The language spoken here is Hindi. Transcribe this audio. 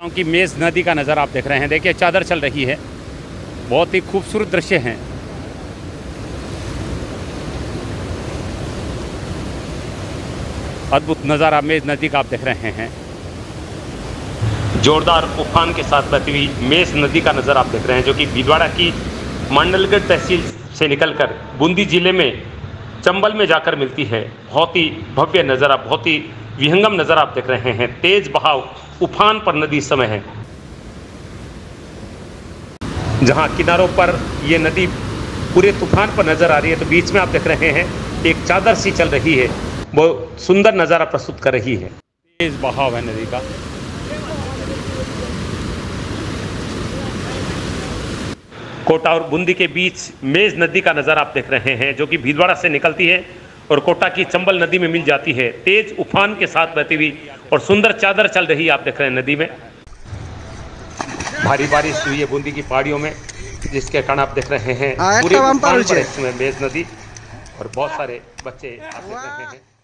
की मेज नदी का नज़ारा आप देख रहे हैं। देखिए चादर चल रही है, बहुत ही खूबसूरत दृश्य हैं। अद्भुत नज़ारा मेज नदी का आप देख रहे हैं। जोरदार उफान के साथ बहती हुई मेज नदी का नज़ारा आप देख रहे हैं, जो कि भीलवाड़ा की मंडलगढ़ तहसील से निकलकर बूंदी जिले में चंबल में जाकर मिलती है। बहुत ही भव्य नज़ारा, बहुत ही विहंगम नज़ारा आप देख रहे हैं। तेज बहाव उफान पर नदी इस समय है, जहां किनारों पर ये नदी पूरे तूफान पर नजर आ रही है, तो बीच में आप देख रहे हैं एक चादर सी चल रही है, वो सुंदर नज़ारा प्रस्तुत कर रही है। तेज बहाव है नदी का। कोटा और बूंदी के बीच मेज नदी का नज़ारा आप देख रहे हैं, जो कि भीलवाड़ा से निकलती है और कोटा की चंबल नदी में मिल जाती है। तेज उफान के साथ बहती हुई और सुंदर चादर चल रही है आप देख रहे हैं नदी में। भारी बारिश हुई है बूंदी की पहाड़ियों में, जिसके कारण आप देख रहे हैं पूरे उफान पर इसमें मेज नदी और बहुत सारे बच्चे आप देख रहे हैं।